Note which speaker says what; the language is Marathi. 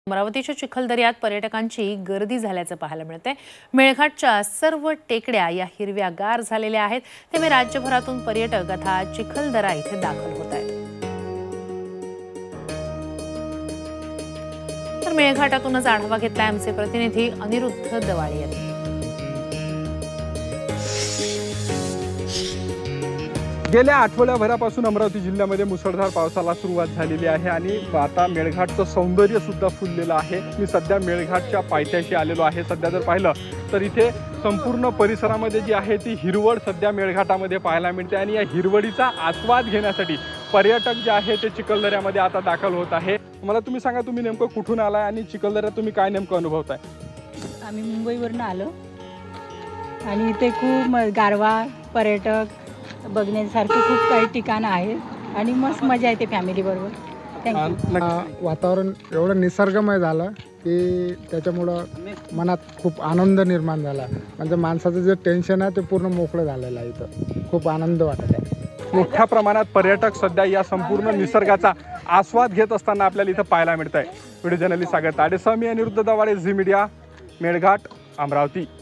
Speaker 1: अमरावतीच्या चिखलदऱ्यात पर्यटकांची गर्दी झाल्याचं पाहायला मिळतंय। मेळघाटच्या सर्व टेकड्या या हिरव्यागार झालेल्या आहेत। त्यामुळे राज्यभरातून पर्यटक आता चिखलदरा इथे दाखल होत आहेत। तर मेळघाटातूनच आढावा घेतलाय आमचे प्रतिनिधी अनिरुद्ध दवाळे यांनी।
Speaker 2: गेल्या आठवड्याभरापासून अमरावती जिल्ह्यामध्ये मुसळधार पावसाला सुरुवात झालेली आहे आणि आता मेळघाटचं सौंदर्य सुद्धा फुललेलं आहे। मी सध्या मेळघाटच्या पायथ्याशी आलेलो आहे। सध्या जर पाहिलं तर इथे संपूर्ण परिसरामध्ये जी आहे ती हिरवळ सध्या मेळघाटामध्ये पाहायला मिळते आणि या हिरवळीचा आस्वाद घेण्यासाठी पर्यटक जे आहे ते चिखलदऱ्यामध्ये आता दाखल होत आहे। मला तुम्ही सांगा, तुम्ही नेमकं कुठून आलाय आणि चिखलदऱ्यात तुम्ही काय नेमकं अनुभवताय?
Speaker 3: आम्ही मुंबईवरून आलो आणि इथे खूप गारवा, पर्यटक बघण्यासारखे खूप काही ठिकाणं आहेत आणि मस्त मजा येते फॅमिली बरोबर। थँक्यू।
Speaker 4: वातावरण एवढं निसर्गमय झालं की त्याच्यामुळं मनात खूप आनंद निर्माण झाला। म्हणजे माणसाचं जे टेन्शन आहे ते पूर्ण मोकळं झालेलं आहे। इथं खूप आनंद वाटत आहे।
Speaker 2: मोठ्या प्रमाणात पर्यटक सध्या या संपूर्ण निसर्गाचा आस्वाद घेत असताना आपल्याला इथं पाहायला मिळत आहे। व्हिडिओ जर्नलिस्ट सागर ताडेसह मी अनिरुद्ध दवाळे, झी मीडिया, मेळघाट, अमरावती।